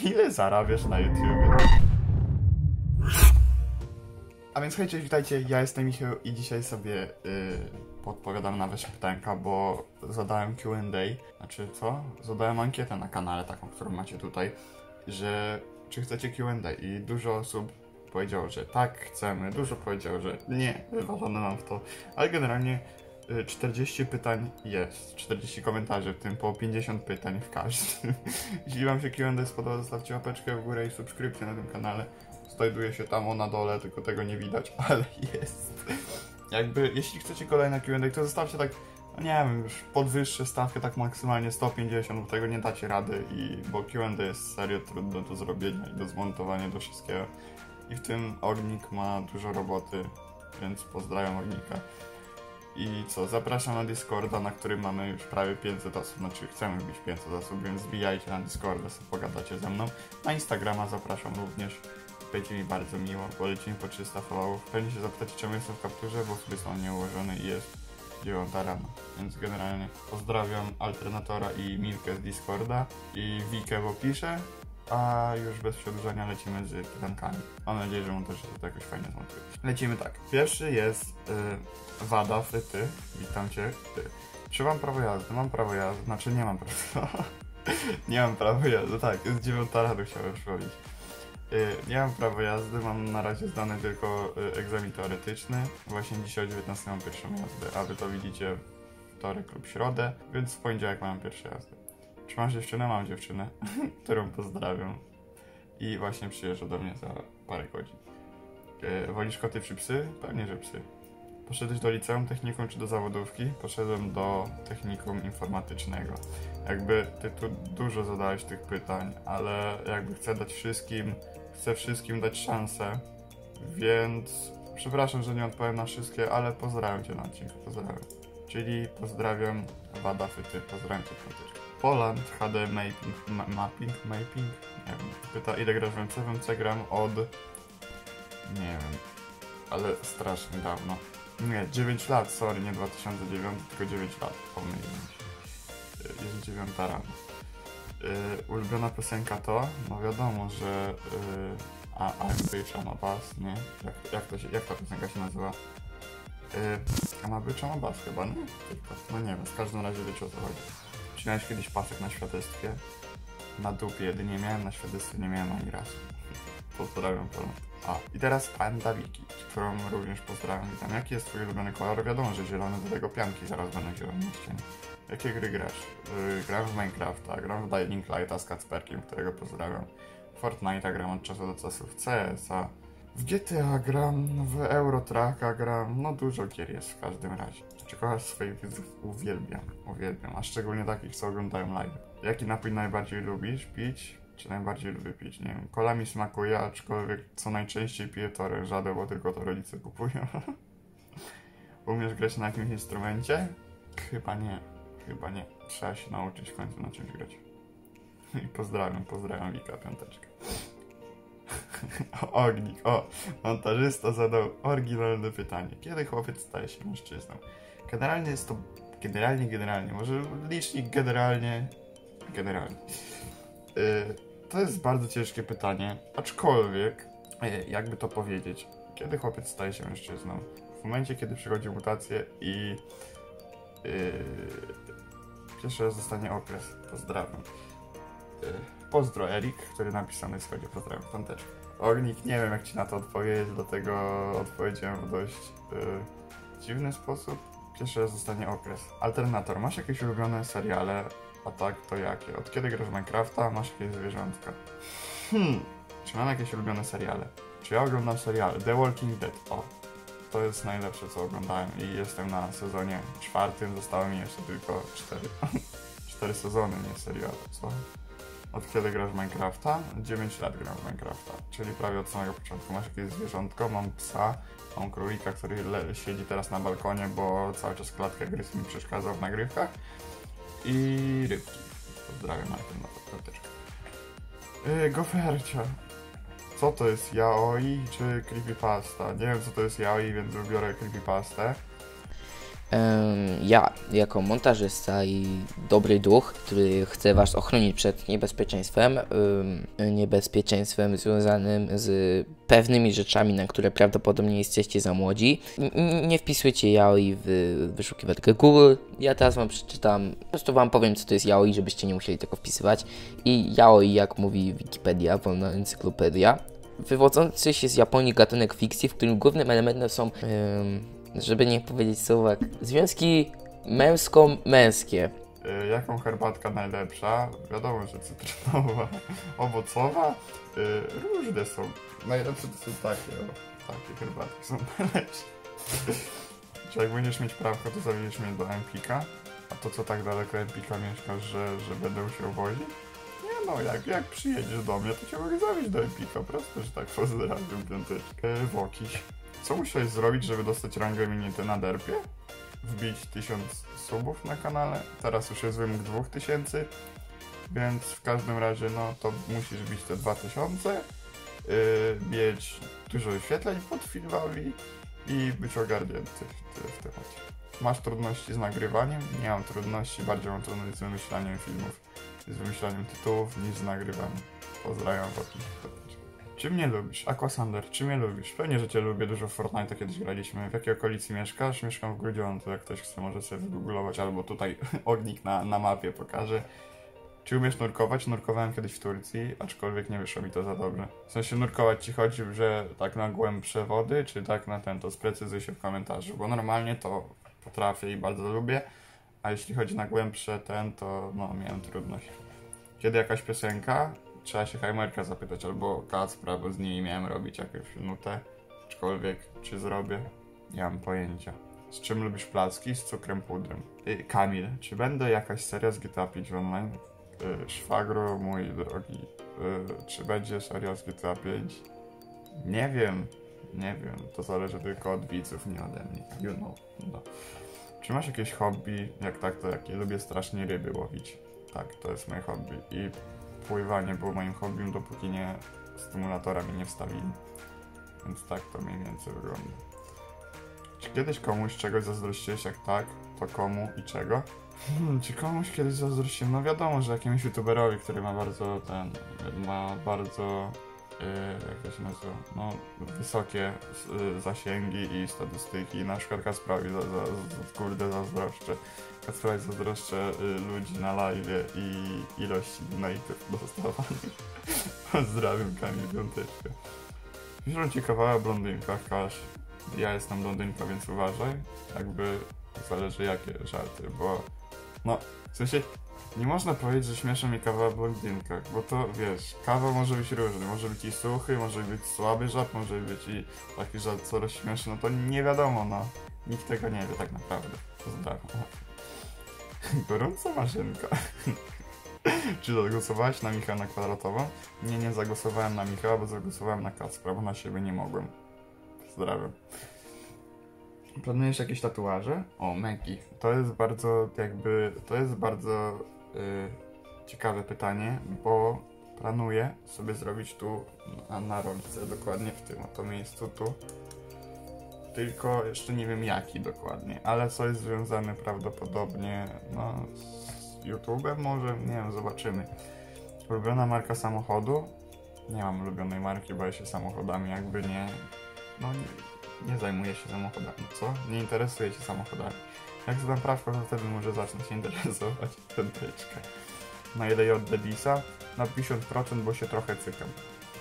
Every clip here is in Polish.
Ile zarabiasz na YouTubie? A więc hej, cześć, witajcie, ja jestem Michał i dzisiaj sobie podpowiadam na wasze pytanka, bo zadałem Q&A, znaczy co? Zadałem ankietę na kanale, taką, którą macie tutaj, że czy chcecie Q&A i dużo osób powiedziało, że tak, chcemy, dużo powiedziało, że nie, wywalone mam w to, ale generalnie 40 pytań jest, 40 komentarzy, w tym po 50 pytań w każdym. Jeśli wam się Q&A spodoba, zostawcie łapeczkę w górę i subskrypcję na tym kanale. Znajduje się tam na dole, tylko tego nie widać, ale jest. Jakby, jeśli chcecie kolejne Q&A, to zostawcie tak, no nie wiem, już podwyższę stawkę tak maksymalnie 150, bo tego nie dacie rady, bo Q&A jest serio trudne do zrobienia i do zmontowania, do wszystkiego. I w tym Ognik ma dużo roboty, więc pozdrawiam Ognika. I co, zapraszam na Discorda, na którym mamy już prawie 500 osób, znaczy chcemy wbić 500 osób, więc wbijajcie na Discorda, sobie pogadacie ze mną. Na Instagrama zapraszam również, będzie mi bardzo miło, poleci mi po 300 followów. Pewnie się zapytacie, czemu jestem w kapturze, bo sobie są nieułożony i jest 9 rano. Więc generalnie pozdrawiam Alternatora i Milkę z Discorda i Wikę w opisie. A już bez przedłużania lecimy z pytankami. Mam nadzieję, że montaż to jakoś fajnie zmontuje. Lecimy tak. Pierwszy jest Wada Fryty. Witam cię. Czy mam prawo jazdy? Mam prawo jazdy. Znaczy nie mam prawa. Nie mam prawa jazdy. Tak, jest 9 rano, chciałem przypomnieć. Nie mam prawa jazdy. Mam na razie zdany tylko egzamin teoretyczny. Właśnie dzisiaj o 19 mam pierwszą jazdę. A wy to widzicie wtorek lub środę. Więc w poniedziałek mam pierwszą jazdę. Czy masz dziewczynę? Mam dziewczynę, którą pozdrawiam. I właśnie przyjeżdża do mnie za parę godzin. Wolisz koty czy psy? Pewnie, że psy. Poszedłeś do liceum, technikum czy do zawodówki? Poszedłem do technikum informatycznego. Jakby ty tu dużo zadałeś tych pytań, ale jakby chcę wszystkim dać szansę, więc przepraszam, że nie odpowiem na wszystkie, ale pozdrawiam cię na odcinku, pozdrawiam. Czyli pozdrawiam Wada Fyty, pozdrawiam cię piąteczkę. Poland HD Mapping, nie wiem, pyta ile grasz w MC. W MC gram od, nie wiem, ale strasznie dawno. Nie, 9 lat, sorry, nie 2009, tylko 9 lat, pomyliłem się. Jest 9 rano. Ulubiona piosenka to, no wiadomo, że I'm Bitch, I'm a Bass, nie? Jak ta piosenka się nazywa? I'm a Bitch, I'm a Bass chyba, nie? Tylko, no nie wiem, w każdym razie wiecie o co chodzi. Czy miałeś kiedyś pasek na świadectwie? Na dupie, jedynie miałem, na świadectwie nie miałem ani razu. Pozdrawiam Poland. I teraz Panda Wiki, którą również pozdrawiam. Witam. Jaki jest twój ulubiony kolor? Wiadomo, że zielony, do tego pianki zaraz będą zielone na ścianie. Jakie gry grasz? Gram w Minecrafta, gram w Dying Lighta z Kacperkiem, którego pozdrawiam. Fortnite'a gram od czasu do czasu, w CS-a. W GTA gram, w Eurotracka gram, no dużo gier jest w każdym razie. Czy kochasz swoich widzów? Uwielbiam, a szczególnie takich, co oglądają live. Jaki napój najbardziej lubisz pić? Czy najbardziej lubię pić? Nie wiem, cola mi smakuje, aczkolwiek co najczęściej piję to orężadę, bo tylko to rodzice kupują. Umiesz grać na jakimś instrumencie? Chyba nie. Trzeba się nauczyć w końcu na czymś grać. I pozdrawiam Wika, piąteczkę. Ognik, montażysta zadał oryginalne pytanie. Kiedy chłopiec staje się mężczyzną? Generalnie jest to... Generalnie, może licznik generalnie. To jest bardzo ciężkie pytanie, aczkolwiek, jakby to powiedzieć, kiedy chłopiec staje się mężczyzną? W momencie, kiedy przychodzi mutacje i pierwszy raz zostanie okres. Pozdrawiam. Pozdro Erik, który napisał na Discordzie, pozdrawiam, piąteczkę. Ognik, nie wiem jak ci na to odpowiedzieć, dlatego odpowiedziałem w dość dziwny sposób. Pierwszy raz zostanie okres. Alternator, masz jakieś ulubione seriale? A tak, to jakie? Od kiedy grasz w Minecrafta? Masz jakieś zwierzątka? Czy mam jakieś ulubione seriale? Czy ja oglądam seriale? The Walking Dead. To jest najlepsze co oglądałem i jestem na sezonie 4, zostało mi jeszcze tylko 4 sezony, nie seriale, co? Od kiedy grasz w Minecrafta? 9 lat gram w Minecrafta, czyli prawie od samego początku. Masz jakieś zwierzątko? Mam psa, mam królika, który siedzi teraz na balkonie, bo cały czas klatkę gryzł mi przeszkadzał w nagrywkach. I rybki. Pozdrawiam na to karteczkę. Gofercia. Co to jest? Yaoi czy creepypasta? Nie wiem co to jest yaoi, więc wybiorę creepypastę. Ja, jako montażysta i dobry duch, który chce Was ochronić przed niebezpieczeństwem związanym z pewnymi rzeczami, na które prawdopodobnie jesteście za młodzi, nie wpisujcie yaoi w wyszukiwarkę Google. Ja teraz Wam przeczytam, po prostu Wam powiem, co to jest yaoi, żebyście nie musieli tego wpisywać. I yaoi, jak mówi Wikipedia, wolna encyklopedia, wywodzący się z Japonii gatunek fikcji, w którym głównym elementem są żeby nie powiedzieć słowa, związki męsko-męskie. Jaką herbatka najlepsza? Wiadomo, że cytrynowa, owocowa. Różne są. Najlepsze to są takie, takie herbatki są najlepsze. Czy jak będziesz mieć prawko, to zawieziesz mnie do Empika? A to co tak daleko Empika mieszkasz, że będę się wozić? Nie no, jak przyjedziesz do mnie, to cię mogę zawieźć do Empika. Prosto, że tak pozdrawiam piąteczkę. Wokiś. Co musiałeś zrobić, żeby dostać rangę minity na derpie? Wbić 1000 subów na kanale. Teraz już jest wymóg 2000. Więc w każdym razie, no to musisz bić te 2000. Mieć dużo wyświetleń pod filmami i być ogarnięty w temacie. Masz trudności z nagrywaniem? Nie mam trudności, bardziej mam trudności z wymyślaniem filmów, z wymyślaniem tytułów niż z nagrywaniem. Pozdrawiam Woki. Czy mnie lubisz? Aquasander, czy mnie lubisz? Pewnie, że cię lubię, dużo w Fortnite kiedyś graliśmy. W jakiej okolicy mieszkasz? Mieszkam w Grudziądzu, jak ktoś chce, może sobie wygooglować, albo tutaj ognik na mapie pokaże. Czy umiesz nurkować? Nurkowałem kiedyś w Turcji, aczkolwiek nie wyszło mi to za dobrze. W sensie nurkować ci chodzi, że tak na głębsze wody, czy tak na ten, to sprecyzuj się w komentarzu, bo normalnie to potrafię i bardzo lubię, a jeśli chodzi na głębsze to no miałem trudność. Kiedy jakaś piosenka? Trzeba się Heimerka zapytać, albo Kacpra, bo z nimi miałem robić jakąś nutę, aczkolwiek czy zrobię? Nie mam pojęcia. Z czym lubisz placki? Z cukrem pudrem. Kamil, czy będę jakaś seria z GTA 5 online? Szwagru, mój drogi, czy będzie seria z GTA 5? Nie wiem, to zależy tylko od widzów, nie ode mnie, you know. No. Czy masz jakieś hobby? Jak tak, to jakie? Lubię strasznie ryby łowić. Tak, to jest moje hobby. I pływanie było moim hobbym, dopóki stymulatora mi nie wstawili. Więc tak to mniej więcej wygląda. Czy kiedyś komuś czegoś zazdrościłeś? Jak tak, to komu i czego? Czy komuś kiedyś zazdrościłem? No wiadomo, że jakiemuś youtuberowi, który ma bardzo jak to się nazywa, no wysokie zasięgi i statystyki, na przykład Kacprowi kurde zazdroszczę. Kacprowi zazdroszczę ludzi na live i ilości donate'ów dostawanych. Pozdrawiam Kamil Piąteczkę. Piszą ci kawałek o blondynkach, Kaś. Ja jestem blondynka, więc uważaj. Jakby zależy jakie żarty, bo no, w sensie nie można powiedzieć, że śmieszą mi kawa o blondynkach, bo to wiesz, kawa może być różny, może być i suchy, może być słaby żart, może być i taki żart co rozśmieszy, no to nie wiadomo, no. Nikt tego nie wie tak naprawdę. Pozdrawiam. Gorąca maszynka. Czy zagłosowałeś na Michała Kwadratową? Nie zagłosowałem na Michała, bo zagłosowałem na Kacpra, bo na siebie nie mogłem. Pozdrawiam. Planujesz jakieś tatuaże? O, Meki. To jest bardzo ciekawe pytanie, bo planuję sobie zrobić tu na rączce, dokładnie w tym oto miejscu tu. Tylko jeszcze nie wiem jaki dokładnie, ale coś związane prawdopodobnie no, z YouTube'em może, nie wiem, zobaczymy. Ulubiona marka samochodu? Nie mam ulubionej marki, bo ja się samochodami jakby nie zajmuję się samochodami, co? Nie interesuję się samochodami. Jak zdam prawko, to wtedy może zacznę się interesować piąteczkę. Na ile od Debisa? Na 50%, bo się trochę cykam.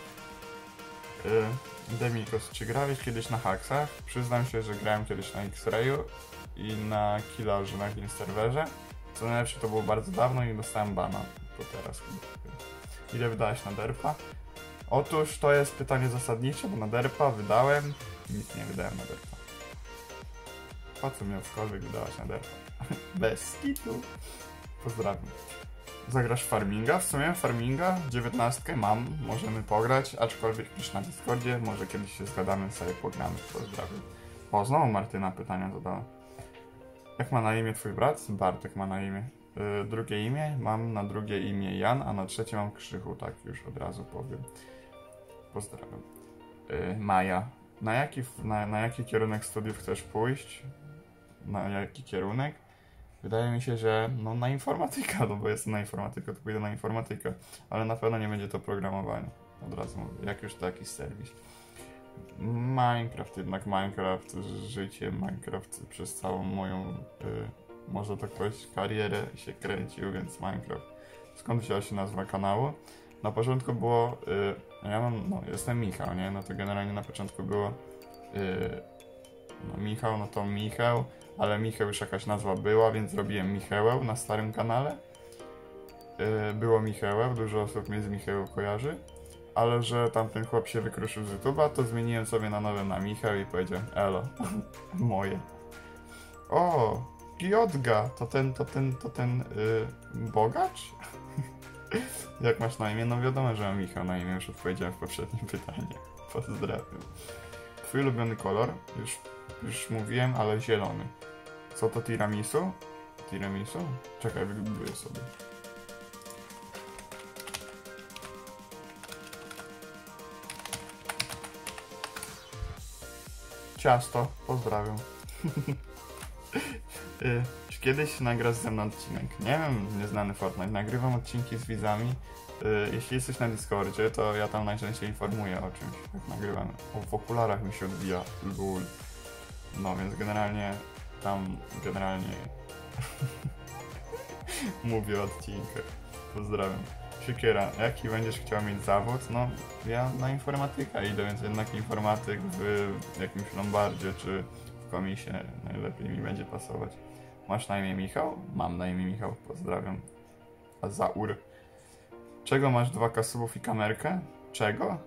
Demikos, czy grałeś kiedyś na haksach? Przyznam się, że grałem kiedyś na X-Rayu i na Killarze na jakimś serwerze. Co najlepsze, to było bardzo dawno i dostałem bana. To teraz chyba. Ile wydałeś na derpa? Otóż to jest pytanie zasadnicze, bo na derpa wydałem... Nic nie wydałem na derpa. Po co miał cokolwiek wydawać na derpa? Bez skitu. Pozdrawiam. Zagrasz farminga? W sumie farminga 19 mam, możemy pograć, aczkolwiek pisz na Discordzie, może kiedyś się zgadamy, sobie pogramy. Pozdrawiam. O, znowu Martyna pytania zadała. Jak ma na imię twój brat? Bartek ma na imię. Drugie imię? Mam na drugie imię Jan, a na trzecie mam Krzychu, tak już od razu powiem. Pozdrawiam. Maja. Na jaki kierunek studiów chcesz pójść? na jaki kierunek. Wydaje mi się, że no na informatykę, no bo jestem na informatykę, to pójdę na informatykę, ale na pewno nie będzie to programowanie. Od razu mówię, jak już to jakiś serwis. Minecraft, jednak Minecraft, życie Minecraft przez całą moją, można tak powiedzieć, karierę się kręcił, więc Minecraft. Skąd wzięła się nazwa kanału? Na początku było, jestem Michał, nie? No to generalnie na początku było, Michał, no to Michał, ale Michał już jakaś nazwa była, więc zrobiłem Michełę na starym kanale. Było Michełę, dużo osób mnie z Michełą kojarzy, ale że tamten chłop się wykruszył z YouTube'a, to zmieniłem sobie na nowe na Michał i powiedziałem elo, moje. O, Giodga, to ten bogacz? Jak masz na imię? No wiadomo, że mam Michał na imię, już odpowiedziałem w poprzednim pytaniu. Pozdrawiam. Twój ulubiony kolor? Już mówiłem, ale zielony. Co to tiramisu? Tiramisu? Czekaj, wygoogluję sobie. Ciasto, pozdrawiam. Czy kiedyś nagrasz ze mną odcinek? Nie wiem, nieznany Fortnite. Nagrywam odcinki z widzami. Jeśli jesteś na Discordzie, to ja tam najczęściej informuję o czymś, jak nagrywamy. O, w okularach mi się odbija. Lul. No, więc generalnie mówię o odcinkach. Pozdrawiam. Siekiera, jaki będziesz chciał mieć zawód? No, ja na informatyka idę, więc jednak informatyk w jakimś lombardzie czy w komisie najlepiej mi będzie pasować. Masz na imię Michał? Mam na imię Michał, pozdrawiam. Azaur. Czego masz 2K subów i kamerkę? Czego?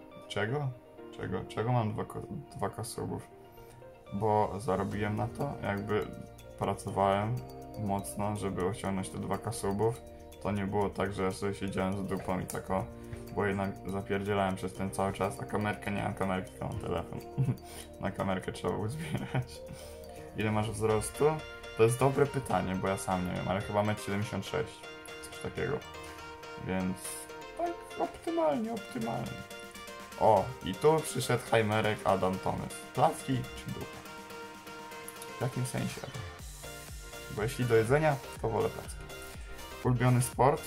Czego mam 2K subów? Bo zarobiłem na to, jakby pracowałem mocno, żeby osiągnąć te 2K subów. To nie było tak, że ja sobie siedziałem z dupą i tak o, bo jednak zapierdzielałem przez ten cały czas, a kamerkę nie mam kamerki, tylko mam telefon. Na kamerkę trzeba uzbierać. Ile masz wzrostu? To jest dobre pytanie, bo ja sam nie wiem, ale chyba 1,76 m. Coś takiego. Więc tak optymalnie. O, i tu przyszedł Heimerek Adam Thomas. Placki czy dupa? W jakim sensie? Bo jeśli do jedzenia, to wolę placki. Ulubiony sport?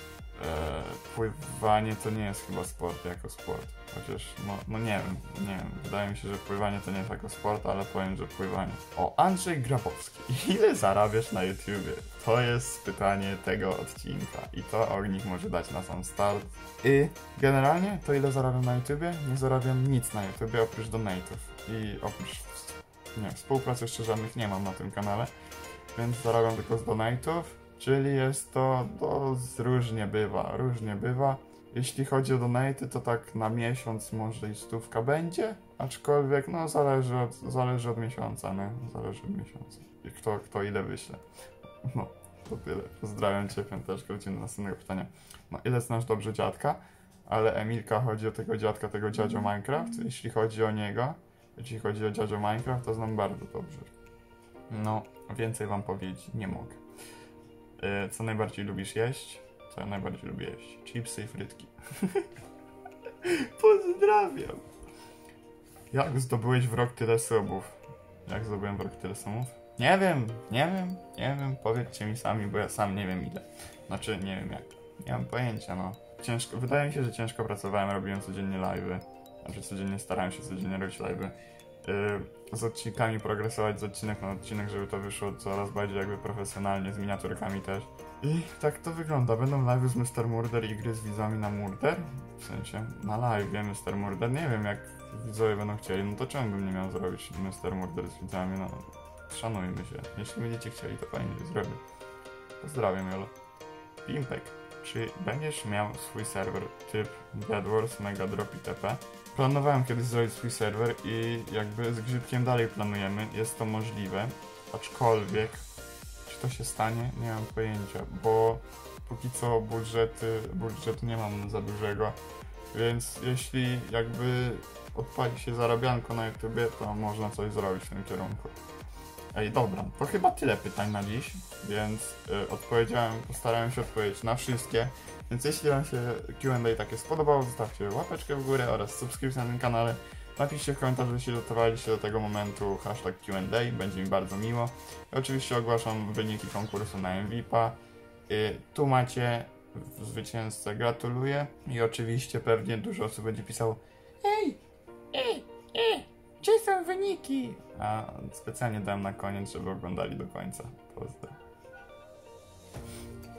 Pływanie to nie jest chyba sport jako sport. Chociaż, no nie wiem. Wydaje mi się, że pływanie to nie jest jako sport, ale powiem, że pływanie. O, Andrzej Grabowski. Ile zarabiasz na YouTubie? To jest pytanie tego odcinka. I to Ognik może dać na sam start. I generalnie, to ile zarabiam na YouTubie? Nie zarabiam nic na YouTubie oprócz donate'ów. I oprócz, współpracy jeszcze żadnych nie mam na tym kanale. Więc zarabiam tylko z donate'ów. Czyli jest to różnie bywa. Jeśli chodzi o donaty, to tak na miesiąc może i 100 będzie, aczkolwiek no zależy od miesiąca, nie? Zależy od miesiąca. I kto ile wyśle. No, to tyle. Pozdrawiam Cię, Piąteczko, lecimy do następnego pytania. No, ile znasz dobrze dziadka? Ale Emilka chodzi o tego dziadka, tego dziadzio Minecraft. Jeśli chodzi o dziadzio Minecraft, to znam bardzo dobrze. No, więcej wam powiedzieć nie mogę. Co najbardziej lubisz jeść? Co ja najbardziej lubię jeść? Chipsy i frytki. Pozdrawiam! Jak zdobyłeś w rok tyle subów? Jak zdobyłem w rok tyle subów? Nie wiem. Powiedzcie mi sami, bo ja sam nie wiem ile. Znaczy, nie wiem jak. Nie mam pojęcia, no. Wydaje mi się, że ciężko pracowałem, robiłem codziennie live'y. Znaczy, starałem się codziennie robić live'y. Z odcinkami progresować z odcinek na odcinek, żeby to wyszło coraz bardziej jakby profesjonalnie, z miniaturkami też. I tak to wygląda. Będą live'y z Mr. Murder i gry z widzami na Murder? W sensie, na live Mr. Murder. Nie wiem, jak widzowie będą chcieli, no to czemu bym nie miał zrobić Mr. Murder z widzami? No, szanujmy się. Jeśli będziecie chcieli, to fajnie zrobię. Pozdrawiam, Jolo. Pimpek. Czy będziesz miał swój serwer typ Bedwars, Megadrop itp? Planowałem kiedyś zrobić swój serwer i jakby z Grzybkiem dalej planujemy, jest to możliwe, aczkolwiek czy to się stanie, nie mam pojęcia, bo póki co budżetu nie mam za dużego, więc jeśli jakby odpali się zarabianko na YouTubie, to można coś zrobić w tym kierunku. Ej, dobra, to chyba tyle pytań na dziś, więc postarałem się odpowiedzieć na wszystkie. Więc jeśli Wam się Q&A takie spodobało, zostawcie łapeczkę w górę oraz subskrypcję na tym kanale. Napiszcie w komentarzu, jeśli dotrwaliście do tego momentu hashtag Q&A, będzie mi bardzo miło. I oczywiście ogłaszam wyniki konkursu na MVP-a. Tu macie zwycięzcę, gratuluję. I oczywiście pewnie dużo osób będzie pisało: gdzie są wyniki? A specjalnie dałem na koniec, żeby oglądali do końca. Pozdro.